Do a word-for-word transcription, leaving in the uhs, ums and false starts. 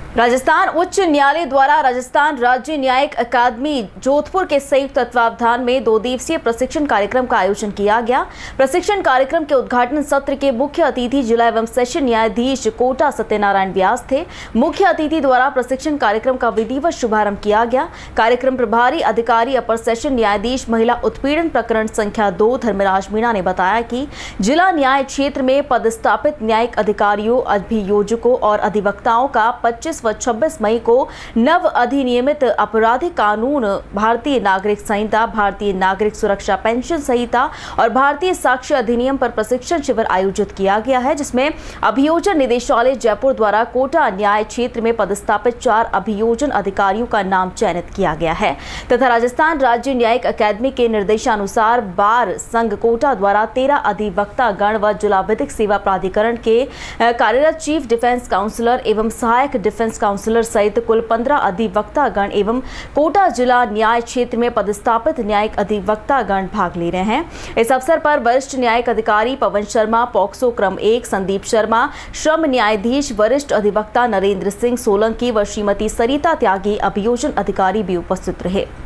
राजस्थान उच्च न्यायालय द्वारा राजस्थान राज्य न्यायिक अकादमी जोधपुर के संयुक्त तत्वावधान में दो दिवसीय प्रशिक्षण कार्यक्रम का आयोजन किया गया। प्रशिक्षण कार्यक्रम के उद्घाटन सत्र के मुख्य अतिथि जिला एवं सेशन न्यायाधीश कोटा सत्यनारायण व्यास थे। मुख्य अतिथि द्वारा प्रशिक्षण कार्यक्रम का विधिवत शुभारंभ किया गया। कार्यक्रम प्रभारी अधिकारी अपर सेशन न्यायाधीश महिला उत्पीड़न प्रकरण संख्या दो धर्मराज मीणा ने बताया कि जिला न्याय क्षेत्र में पदस्थापित न्यायिक अधिकारियों, अभियोजकों और अधिवक्ताओं का पच्चीस व छब्बीस मई को नव अधिनियमित आपराधिक कानून, भारतीय नागरिक संहिता, भारतीय नागरिक सुरक्षा पेंशन संहिता और भारतीय साक्ष्य अधिनियम पर प्रशिक्षण शिविर आयोजित किया गया है, जिसमें अभियोजन निदेशालय जयपुर द्वारा कोटा न्याय क्षेत्र में पदस्थापित चार अभियोजन अधिकारियों का नाम चयनित किया गया है तथा राजस्थान राज्य न्यायिक अकादमी के निर्देशानुसार बार संघ कोटा द्वारा तेरह अधिवक्ता गण व जिला विधिक सेवा प्राधिकरण के कार्यरत चीफ डिफेंस काउंसलर एवं सहायक डिफेंस काउंसलर सहित कुल पंद्रह अधिवक्ता गण एवं कोटा जिला न्याय क्षेत्र में पदस्थापित न्यायिक अधिवक्ता गण भाग ले रहे हैं। इस अवसर पर वरिष्ठ न्यायिक अधिकारी पवन शर्मा, पॉक्सो क्रम एक संदीप शर्मा, श्रम न्यायाधीश वरिष्ठ अधिवक्ता नरेंद्र सिंह सोलंकी व श्रीमती सरिता त्यागी अभियोजन अधिकारी भी उपस्थित रहे।